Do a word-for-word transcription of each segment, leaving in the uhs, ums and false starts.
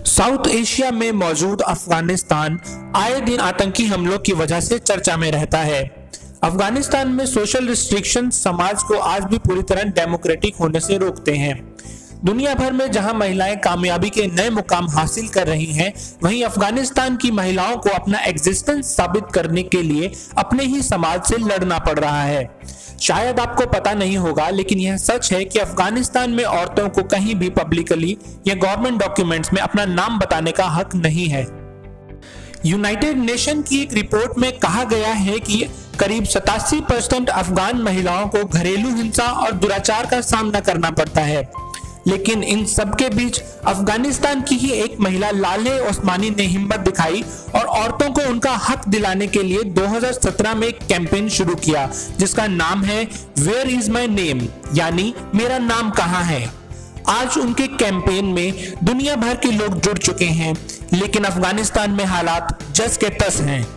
South Asia में मौजूद अफगानिस्तान आए दिन आतंकी हमलों की वजह से चर्चा में रहता है। अफगानिस्तान में सोशल रिस्ट्रिक्शन समाज को आज भी पूरी तरह डेमोक्रेटिक होने से रोकते हैं। दुनिया भर में जहां महिलाएं कामयाबी के नए मुकाम हासिल कर रही हैं, वहीं अफगानिस्तान की महिलाओं को अपना एग्जिस्टेंस साबित करने के लिए अपने ही समाज से लड़ना पड़ रहा है। शायद आपको पता नहीं होगा, लेकिन यह सच है कि अफगानिस्तान में औरतों को कहीं भी पब्लिकली या गवर्नमेंट डॉक्यूमेंट्स में अपना नाम बताने का हक नहीं है। यूनाइटेड नेशन की एक रिपोर्ट में कहा गया है कि करीब सतासी परसेंट अफगान महिलाओं को घरेलू हिंसा और दुराचार का सामना करना पड़ता है। लेकिन इन सब के बीच अफगानिस्तान की ही एक महिला लाले ओस्मानी ने हिम्मत दिखाई और औरतों को उनका हक दिलाने के लिए दो हज़ार सत्रह में एक कैंपेन शुरू किया, जिसका नाम है वेयर इज माई नेम, यानी मेरा नाम कहाँ है। आज उनके कैंपेन में दुनिया भर के लोग जुड़ चुके हैं, लेकिन अफगानिस्तान में हालात जस के तस हैं।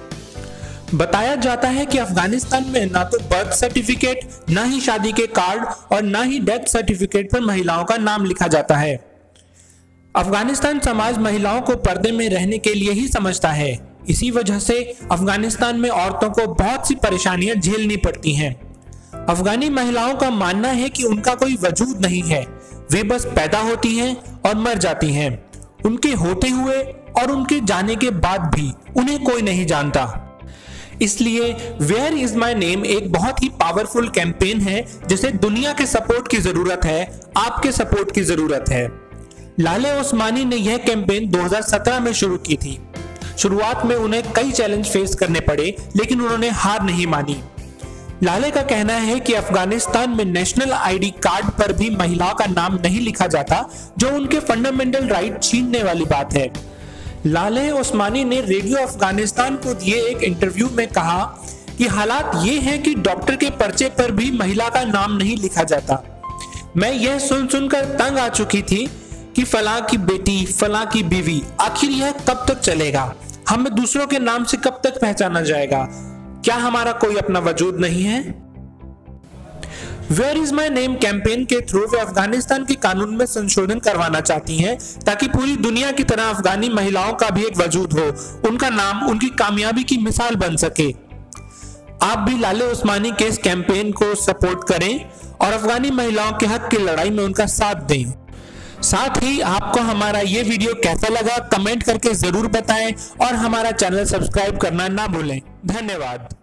बताया जाता है कि अफगानिस्तान में ना तो बर्थ सर्टिफिकेट, ना ही शादी के कार्ड और ना ही डेथ सर्टिफिकेट पर महिलाओं का नाम लिखा जाता है। अफगानिस्तान समाज महिलाओं को पर्दे में रहने के लिए ही समझता है। इसी वजह से अफगानिस्तान में औरतों को बहुत सी परेशानियां झेलनी पड़ती हैं। अफगानी महिलाओं का मानना है कि उनका कोई वजूद नहीं है, वे बस पैदा होती हैं और मर जाती हैं। उनके होते हुए और उनके जाने के बाद भी उन्हें कोई नहीं जानता। इसलिए वेयर इज माई नेम एक बहुत ही पावरफुल कैंपेन है, जिसे दुनिया के सपोर्ट की जरूरत है, आपके सपोर्ट की जरूरत है। लाले ओस्मानी ने यह कैंपेन दो हज़ार सत्रह में शुरू की थी। शुरुआत में उन्हें कई चैलेंज फेस करने पड़े, लेकिन उन्होंने हार नहीं मानी। लाले का कहना है कि अफगानिस्तान में नेशनल आईडी कार्ड पर भी महिलाओं का नाम नहीं लिखा जाता, जो उनके फंडामेंटल राइट छीनने वाली बात है। लाले ओस्मानी ने रेडियो अफगानिस्तान को दिए एक इंटरव्यू में कहा कि हालात ये हैं कि डॉक्टर के पर्चे पर भी महिला का नाम नहीं लिखा जाता। मैं यह सुन सुनकर तंग आ चुकी थी कि फलां की बेटी, फलां की बीवी, आखिर यह कब तक चलेगा? हमें दूसरों के नाम से कब तक पहचाना जाएगा? क्या हमारा कोई अपना वजूद नहीं है? Where is my name campaign के थ्रू वे अफगानिस्तान के कानून में संशोधन करवाना चाहती हैं, ताकि पूरी दुनिया की तरह अफगानी महिलाओं का भी एक वजूद हो, उनका नाम उनकी कामयाबी की मिसाल बन सके। आप भी लाले ओस्मानी के इस कैंपेन को सपोर्ट करें और अफगानी महिलाओं के हक की लड़ाई में उनका साथ दें। साथ ही आपको हमारा ये वीडियो कैसा लगा कमेंट करके जरूर बताएं और हमारा चैनल सब्सक्राइब करना ना भूलें। धन्यवाद।